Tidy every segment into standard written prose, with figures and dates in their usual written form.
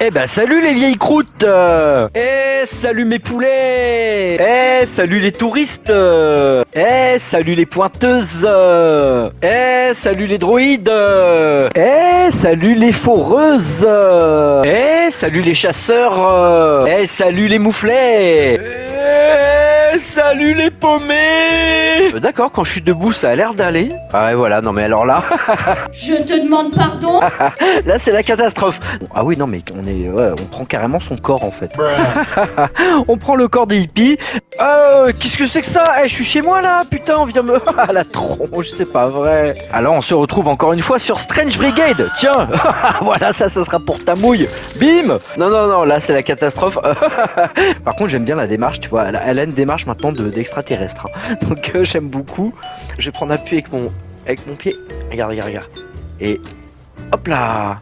Eh ben salut les vieilles croûtes. Salut mes poulets. Salut les touristes. Salut les pointeuses. Salut les droïdes. Salut les foreuses. Salut les chasseurs. Salut les mouflets. Salut les paumés. D'accord, quand je suis debout ça a l'air d'aller. Ah ouais voilà, non mais alors là. Je te demande pardon. Là c'est la catastrophe. Ah oui non mais on prend carrément son corps en fait. On prend le corps des hippies. Qu'est-ce que c'est que ça? Je suis chez moi là, putain, on vient me... la tronche, c'est pas vrai. Alors on se retrouve encore une fois sur Strange Brigade. Tiens, voilà ça sera pour ta mouille. Bim. Non, là c'est la catastrophe. Par contre j'aime bien la démarche, tu vois, elle a une démarche maintenant d'extraterrestre. Donc j'aime beaucoup. Je vais prendre appui avec mon pied. Regarde. Et hop là.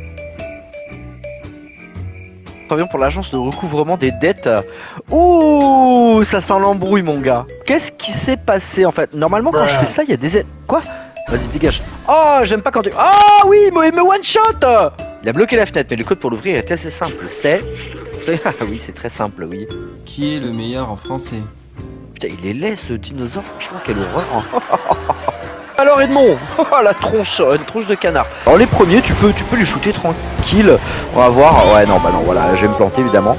Très bien pour l'agence de recouvrement des dettes. Ouh, ça sent l'embrouille mon gars. Qu'est-ce qui s'est passé en fait? Normalement quand je fais ça, il y a des... Quoi? Vas-y dégage. Oh, j'aime pas quand tu... Ah oui, il me one shot. Il a bloqué la fenêtre, mais le code pour l'ouvrir est assez simple. Ah oui, c'est très simple, oui. Qui est le meilleur en français? Putain, il les laisse le dinosaure, franchement, quelle horreur. Alors Edmond, la tronche de canard. Alors les premiers, tu peux les shooter tranquille. On va voir. Ouais, non, voilà, je vais me planter évidemment.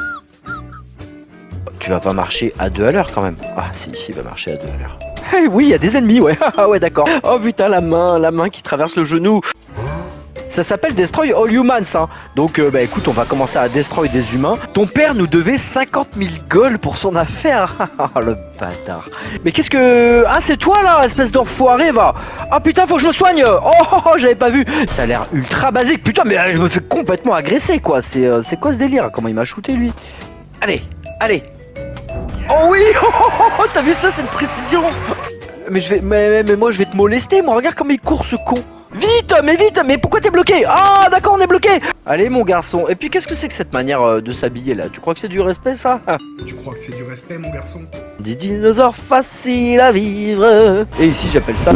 Tu vas pas marcher à 2 à l'heure quand même. Ah si, il va marcher à 2 à l'heure. Eh oui, il y a des ennemis, ouais. Ah ouais, d'accord. Oh putain, la main qui traverse le genou. Ça s'appelle Destroy All Humans, hein. Donc écoute, on va commencer à destroy des humains. Ton père nous devait 50 000 gold pour son affaire. Oh le bâtard. Mais qu'est-ce que... Ah c'est toi là, espèce d'enfoiré va. Ah putain, faut que je me soigne. Oh, j'avais pas vu. Ça a l'air ultra basique. Putain, mais je me fais complètement agresser quoi. C'est quoi ce délire? Comment il m'a shooté lui? Allez. Oh oui. Oh, t'as vu ça, cette précision? Mais moi je vais te molester, moi. Regarde comme il court ce con. Vite, mais pourquoi t'es bloqué? Ah d'accord, on est bloqué. Allez mon garçon, et puis qu'est-ce que c'est que cette manière de s'habiller là? Tu crois que c'est du respect ça? Tu crois que c'est du respect mon garçon? Des dinosaures faciles à vivre. Et ici j'appelle ça...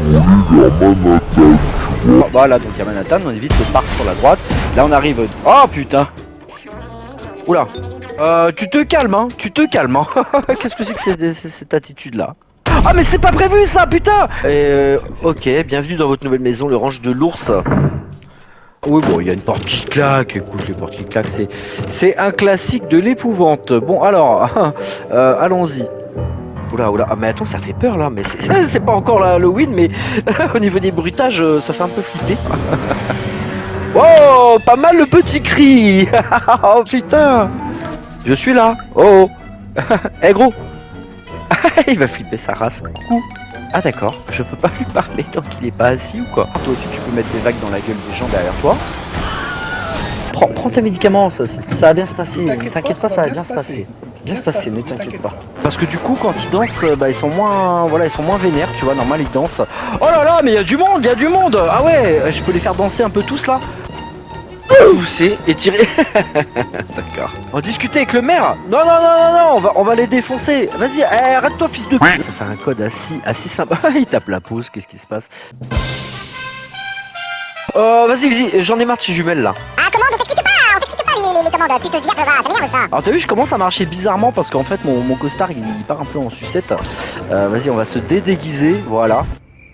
Voilà, donc il y a Manhattan, on évite le parc sur la droite. Là on arrive... Oh putain. Oula. Tu te calmes hein, Qu'est-ce que c'est que cette attitude là? Ah mais c'est pas prévu ça, putain. Ok, bienvenue dans votre nouvelle maison, le ranch de l'ours. Oui bon, il y a une porte qui claque. Écoute, les portes qui claquent, c'est un classique de l'épouvante. Bon alors, allons-y. Oula, ah mais attends, ça fait peur là, mais c'est pas encore l'Halloween, mais au niveau des bruitages, ça fait un peu flipper. Oh, pas mal le petit cri. Oh putain. Je suis là. Oh. Eh gros. Il va flipper sa race. Coucou. Ah d'accord, je peux pas lui parler tant qu'il est pas assis ou quoi? Toi aussi tu peux mettre des vagues dans la gueule des gens derrière toi. Prends tes médicaments, ça va bien se passer. T'inquiète pas, ça va bien se passer. Bien se passer, ne t'inquiète pas. Parce que du coup quand ils dansent, ils sont moins vénères, tu vois, normal ils dansent. Oh là là, mais il y a du monde. Ah ouais, je peux les faire danser un peu tous là. Pousser et tirer. D'accord. On va discuter avec le maire. Non, on va les défoncer. Vas-y, arrête-toi fils de pute. Ça fait un code assez simple. Il tape la pause, qu'est-ce qui se passe? Vas-y, j'en ai marre de ces jumelles là. Ah comment? On t'explique pas les commandes, tu te vierges va, ça m'énerve ça. Alors t'as vu, je commence à marcher bizarrement parce qu'en fait mon costard il part un peu en sucette. Vas-y, on va se déguiser, voilà.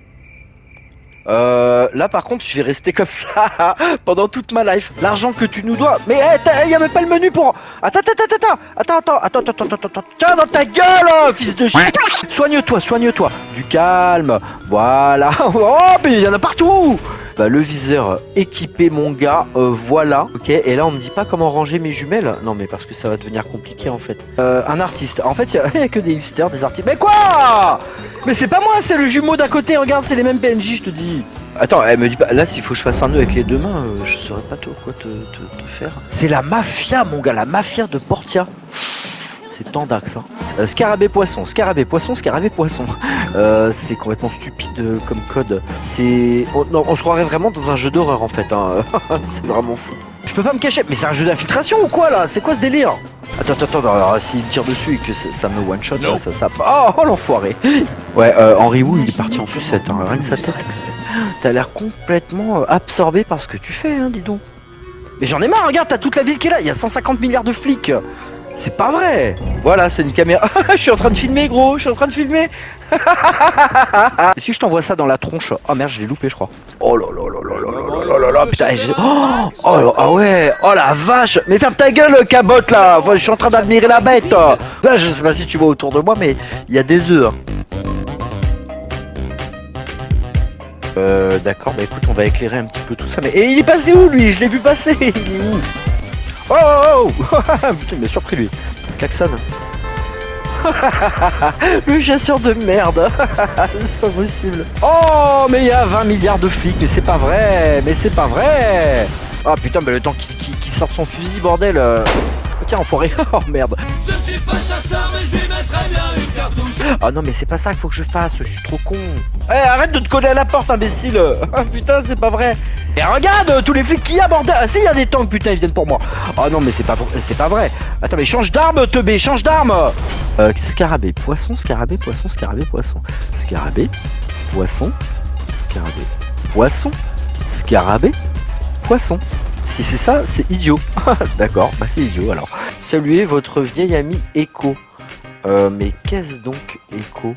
Là par contre je vais rester comme ça pendant toute ma life. L'argent que tu nous dois. Mais y a même pas le menu pour... Attends. Tiens dans ta gueule, fils de chien. Soigne-toi. Du calme. Voilà. Oh mais il y en a partout. Le viseur équipé mon gars, voilà. Ok, et là on me dit pas comment ranger mes jumelles. Non mais parce que ça va devenir compliqué en fait. Un artiste. En fait il y a que des hipsters, des artistes. Mais quoi? Mais c'est pas moi, c'est le jumeau d'à côté. Regarde, c'est les mêmes PNJ, je te dis. Attends, elle me dit pas. Là s'il faut que je fasse un nœud avec les deux mains, je saurais pas trop quoi te faire. C'est la mafia mon gars, la mafia de Portia. C'est tendax hein. Scarabée poisson. C'est complètement stupide comme code. On se croirait vraiment dans un jeu d'horreur en fait hein. C'est vraiment fou. Je peux pas me cacher. Mais c'est un jeu d'infiltration ou quoi là? C'est quoi ce délire? Attends, alors s'il tire dessus et que ça me one shot, ça... Oh l'enfoiré. Ouais, Henry Wu il est parti en sucette hein, rien que sa tête. T'as l'air complètement absorbé par ce que tu fais hein, dis donc. Mais j'en ai marre, regarde, t'as toute la ville qui est là, il y a 150 milliards de flics. C'est pas vrai. Voilà, c'est une caméra. Je suis en train de filmer, gros, je suis en train de filmer. Et si je t'envoie ça dans la tronche? Oh merde, je l'ai loupé, je crois. Oh là là là là là là là là, putain. Oh, ah ouais, oh la vache. Mais ferme ta gueule, cabotte là. Enfin, je suis en train d'admirer la bête. Là, je sais pas si tu vois autour de moi, mais il y a des œufs. D'accord, bah écoute, on va éclairer un petit peu tout ça. Mais et il est passé où lui? Je l'ai vu passer. Il est où? Oh, oh, oh. Putain, il m'a surpris lui. Klaxon. Le chasseur de merde. C'est pas possible. Oh, mais il y a 20 milliards de flics. Mais c'est pas vrai. Mais c'est pas vrai. Ah putain, mais le temps qu'il sorte son fusil, bordel. Tiens, enfoiré. Oh merde. Je ne suis pas chasseur, mais je lui mettrai bien une cartouche. Oh non, mais c'est pas ça qu'il faut que je fasse. Je suis trop con. Eh, arrête de te coller à la porte, imbécile. Ah putain, c'est pas vrai. Et regarde tous les flics qu'il y a, bordel. Ah si, il y a des tanks, putain, ils viennent pour moi. Oh non, mais c'est pas vrai. Attends, mais change d'arme, teubé, change d'arme. Scarabée, poisson, scarabée, poisson, scarabée, poisson. Scarabée, poisson, scarabée, poisson, scarabée, poisson. Si c'est ça, c'est idiot. D'accord, bah c'est idiot alors. Saluez votre vieil ami Echo. Mais qu'est-ce donc Echo?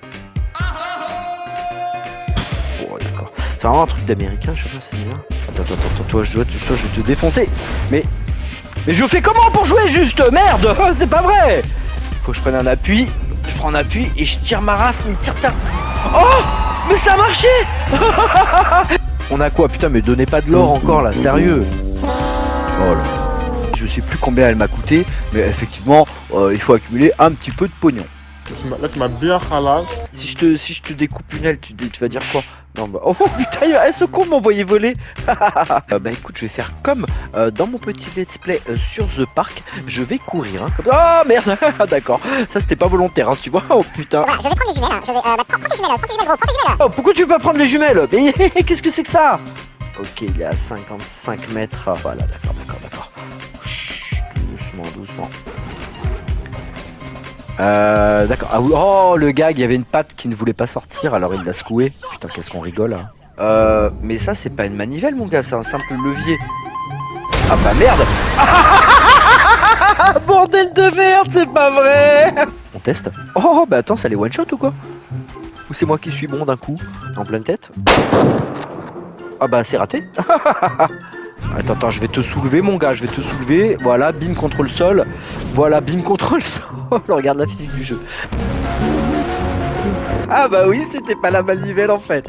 Oh d'accord. C'est vraiment un truc d'américain, je sais pas, c'est bizarre. Attends, toi je vais te défoncer. Mais je fais comment pour jouer juste? Merde, c'est pas vrai. Faut que je prenne un appui. Je prends un appui et je tire ma race, mais tire ta... Oh, mais ça a marché. On a quoi? Putain, mais donnez pas de l'or encore là, sérieux. Oh là. Je sais plus combien elle m'a coûté, mais effectivement, il faut accumuler un petit peu de pognon. Là, tu m'as bien ralasse. Si je te découpe une aile, tu vas dire quoi? Non, bah, oh putain, ce con m'envoyait voler. Bah écoute, je vais faire comme dans mon petit let's play sur The Park. Je vais courir, hein, comme... Oh merde. D'accord, ça c'était pas volontaire, hein, tu vois. Oh putain. Voilà, je vais prendre les jumelles. Je vais. Prends tes jumelles, gros, prends tes jumelles. Oh, pourquoi tu veux pas prendre les jumelles? Mais qu'est-ce que c'est que ça? Ok, il est à 55 mètres. Voilà, d'accord. Chut, doucement. D'accord. Ah oui, oh le gag, il y avait une patte qui ne voulait pas sortir, alors il l'a secoué. Putain, qu'est-ce qu'on rigole hein. Mais ça c'est pas une manivelle mon gars, c'est un simple levier. Ah bah merde. Bordel de merde, c'est pas vrai. On teste. Oh bah attends, ça les one shot ou quoi? Ou c'est moi qui suis bon d'un coup? En pleine tête? Ah bah c'est raté. Attends, je vais te soulever mon gars, je vais te soulever. Voilà, bim contre le sol. Voilà, bim contre le sol. Regarde la physique du jeu. Ah bah oui, c'était pas la manivelle en fait.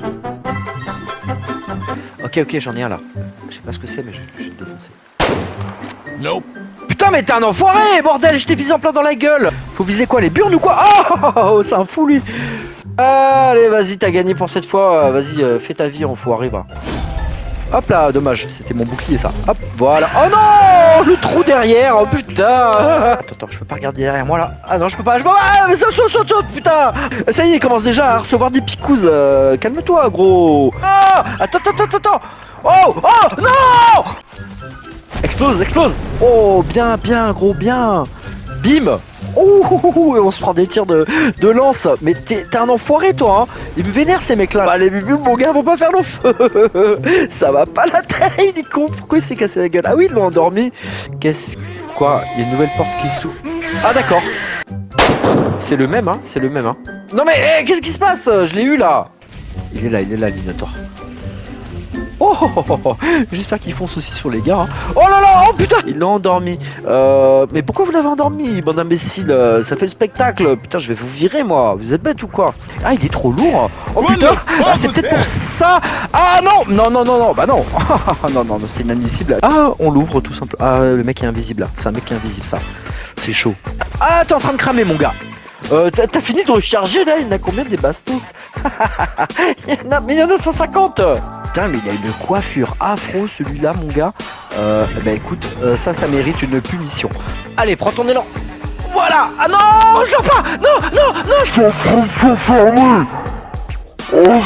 Ok, j'en ai un là. Je sais pas ce que c'est, mais je vais te défoncer. Nope. Putain, mais t'es un enfoiré, bordel, je t'ai visé en plein dans la gueule. Faut viser quoi, les burnes ou quoi? Oh, c'est un fou lui. Allez, vas-y, t'as gagné pour cette fois. Vas-y, fais ta vie, enfoiré, va. Hop là, dommage, c'était mon bouclier ça. Hop, voilà. Oh non, le trou derrière, oh putain. Attends, je peux pas regarder derrière moi là. Ah non, je peux pas. Ah, mais ça saute, putain. Ça y est, il commence déjà à recevoir des picouses. Calme-toi, gros. Ah, attends. Oh, non. Explose. Oh, bien, gros, bien. Bim. Oh, on se prend des tirs de lance. Mais t'es un enfoiré toi hein. Ils me vénèrent ces mecs là. Bah les bibus mon gars vont pas faire long feu. Ça va pas la taille, il est con. Pourquoi il s'est cassé la gueule? Ah oui, ils l'ont endormi. Quoi? Il y a une nouvelle porte qui s'ouvre. Ah d'accord. C'est le même hein. Non mais qu'est-ce qui se passe? Je l'ai eu là. Il est là, l'Inotaur. Oh, j'espère qu'ils foncent aussi sur les gars. Hein. Oh là là, oh putain, il l'a endormi. Mais pourquoi vous l'avez endormi, bande d'imbéciles? Ça fait le spectacle. Putain, je vais vous virer moi. Vous êtes bêtes ou quoi? Ah, il est trop lourd. Oh putain, c'est peut-être pour ça. Ah non, bah non. non, c'est inadmissible. Ah, on l'ouvre tout simplement. Ah, le mec est invisible là. C'est un mec qui est invisible ça. C'est chaud. Ah, t'es en train de cramer mon gars. T'as fini de recharger là? Il y en a combien des bastos? Mais il y en a 150. Putain, mais il a une coiffure afro celui-là mon gars. Bah écoute, ça mérite une punition. Allez, prends ton élan. Voilà. Ah non, je pas. Non, je suis en train de se fermer. Oh,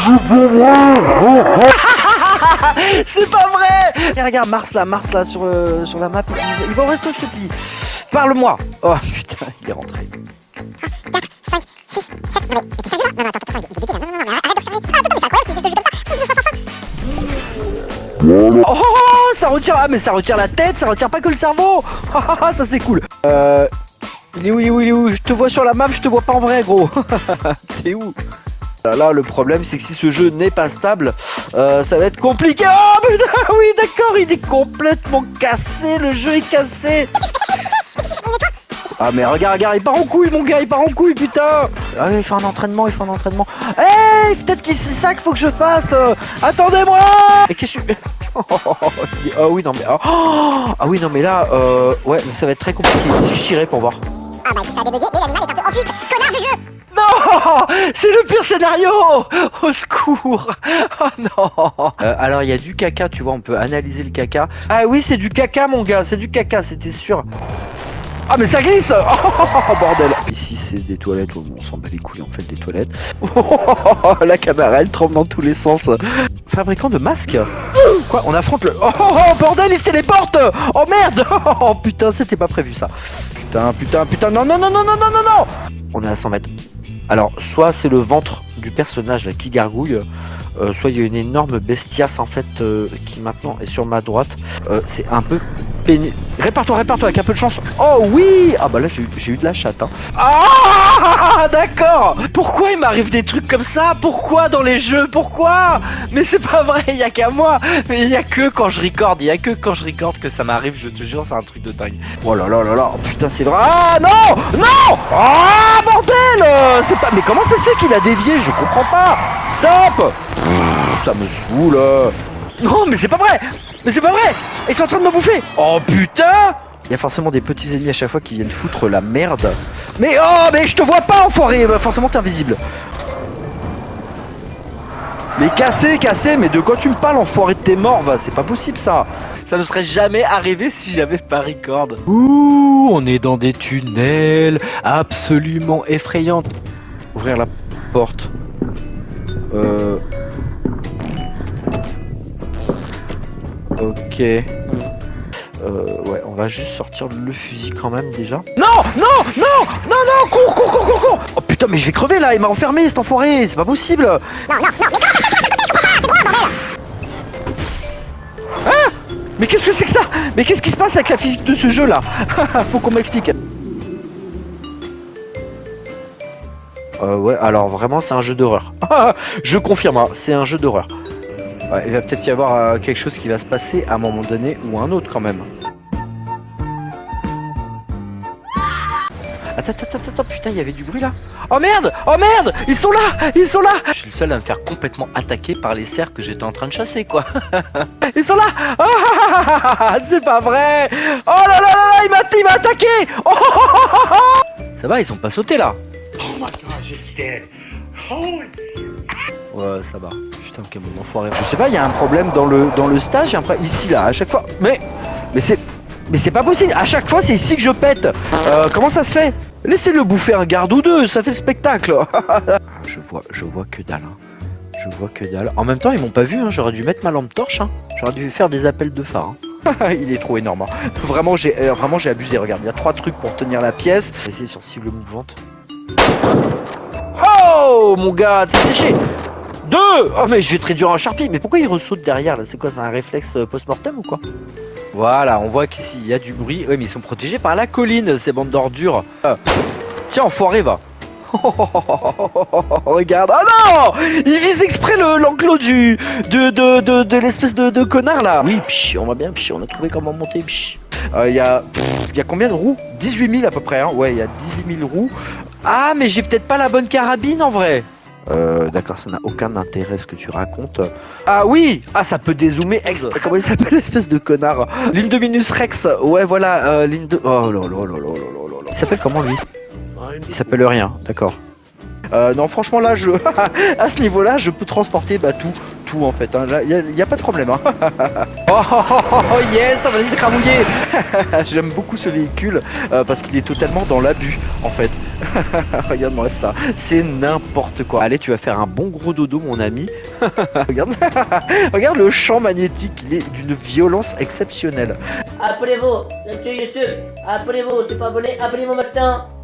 c'est pas vrai. Et regarde Mars là sur la map. Il va au resto, je te dis. Parle-moi. Oh putain, il est rentré. 4, 5, 6, 7. Non mais t'es sérieux là? Non, attends, il est bugué là. Non, arrête de recharger. Ah, attends, mais c'est incroyable, c'est ce jeu comme ça. Oh, ça retire. Ah mais ça retire la tête, ça retire pas que le cerveau. Ça c'est cool. Il est où? Je te vois sur la map, je te vois pas en vrai gros. T'es où? Là le problème c'est que si ce jeu n'est pas stable, ça va être compliqué. Oh putain, oui d'accord, il est complètement cassé, le jeu est cassé. Ah mais regarde, il part en couille mon gars, il part en couille putain. Ah il fait un entraînement, Eh peut-être que c'est ça qu'il faut que je fasse. Attendez-moi. Et qu'est-ce que... Ah oui non mais... Ah oui non mais là, ouais mais ça va être très compliqué. Si je tirais pour voir. Ah bah ça a débugué, mais l'animal est un peu en fuite. Connard de jeu! Non, c'est le pire scénario. Au secours. Oh non. Alors il y a du caca, tu vois, on peut analyser le caca. Ah oui c'est du caca mon gars, c'est du caca, c'était sûr. Ah mais ça glisse. Oh bordel. Ici c'est des toilettes, on s'en bat les couilles en fait des toilettes. La caméra elle tremble dans tous les sens. Fabricant de masques. Quoi, on affronte le... Oh bordel, il se téléporte. Oh merde. Oh putain, c'était pas prévu ça. Putain, non. On est à 100 mètres. Alors, soit c'est le ventre du personnage là qui gargouille, soit il y a une énorme bestiace en fait qui maintenant est sur ma droite. C'est un peu pénible. Répare-toi avec un peu de chance. Oh oui. Ah bah là j'ai eu de la chatte hein. Ah d'accord. Pourquoi il m'arrive des trucs comme ça? Pourquoi dans les jeux? Pourquoi? Mais c'est pas vrai, il y a qu'à moi. Mais il y a que quand je recorde, que ça m'arrive, je te jure, c'est un truc de dingue. Oh là, oh, putain c'est vrai. Ah non. Ah bordel. C'est pas... Mais comment ça se fait qu'il a dévié? Je comprends pas. Stop. Ça me saoule. Non mais c'est pas vrai. Ils sont en train de me bouffer. Oh putain. Il y a forcément des petits ennemis à chaque fois qui viennent foutre la merde. Mais oh mais je te vois pas enfoiré. Forcément t'es invisible. Mais cassé, mais de quoi tu me parles enfoiré de tes morts? C'est pas possible ça. Ça ne serait jamais arrivé si j'avais pas record. Ouh, on est dans des tunnels absolument effrayants. Ouvrir la porte. Ok. Ouais, on va juste sortir le fusil quand même déjà. Non, cours. Oh putain, mais je vais crever là, il m'a enfermé cet enfoiré, c'est pas possible. Non, Ah, mais qu'est-ce que c'est que ça? Mais qu'est-ce qui se passe avec la physique de ce jeu là? Faut qu'on m'explique. Ouais, alors vraiment c'est un jeu d'horreur. Je confirme, hein, c'est un jeu d'horreur. Ouais, il va peut-être y avoir quelque chose qui va se passer à un moment donné ou un autre quand même. Attends, putain, il y avait du bruit là. Oh merde, ils sont là. Je suis le seul à me faire complètement attaquer par les cerfs que j'étais en train de chasser quoi. Ils sont là. C'est pas vrai. Oh là, il m'a attaqué. Ça va, ils sont pas sautés là. Oh my god, it's dead. Holy... Ouais, ça va. Putain, quel bon enfoiré. Je sais pas, il y a un problème dans le stage, ici là, à chaque fois. Mais c'est pas possible. À chaque fois, c'est ici que je pète. Comment ça se fait? Laissez-le bouffer un garde ou deux, ça fait spectacle. Je vois que dalle. Hein. Je vois que dalle. En même temps, ils m'ont pas vu. Hein. J'aurais dû mettre ma lampe torche. Hein. J'aurais dû faire des appels de phare. Hein. Il est trop énorme. Hein. Vraiment, j'ai abusé. Regarde, il y a 3 trucs pour tenir la pièce. Je vais essayer sur cible mouvante. Oh mon gars, t'es séché. 2. Oh mais je vais te réduire en charpie. Mais pourquoi il ressaute derrière là? C'est quoi? C'est un réflexe post-mortem ou quoi? Voilà, on voit qu'ici il y a du bruit. Oui mais ils sont protégés par la colline, ces bandes d'ordures. Tiens, enfoiré va. Regarde. Ah non, il vise exprès l'enclos de l'espèce de connard là. Oui, pchi, on va bien, pchi, on a trouvé comment monter, pchi. Il y a combien de roues? 18 000 à peu près, hein. Ouais, il y a 18 000 roues. Ah, mais j'ai peut-être pas la bonne carabine en vrai. D'accord, ça n'a aucun intérêt ce que tu racontes. Ah oui. Ah, ça peut dézoomer comment il s'appelle l'espèce de connard? Lindominus Rex. Ouais, voilà, Oh là. Il s'appelle comment lui? Il s'appelle rien, d'accord. Non, franchement là, à ce niveau-là, je peux transporter tout en fait. Hein. Là, y a pas de problème. Hein. Oh yes, on va laisser cramouiller. J'aime beaucoup ce véhicule parce qu'il est totalement dans l'abus en fait. Regarde-moi ça, c'est n'importe quoi. Allez, tu vas faire un bon gros dodo, mon ami. Regarde le champ magnétique, il est d'une violence exceptionnelle. Appelez-vous, monsieur Youtube. Appelez-vous, t'es pas abonné, abonnez-vous maintenant.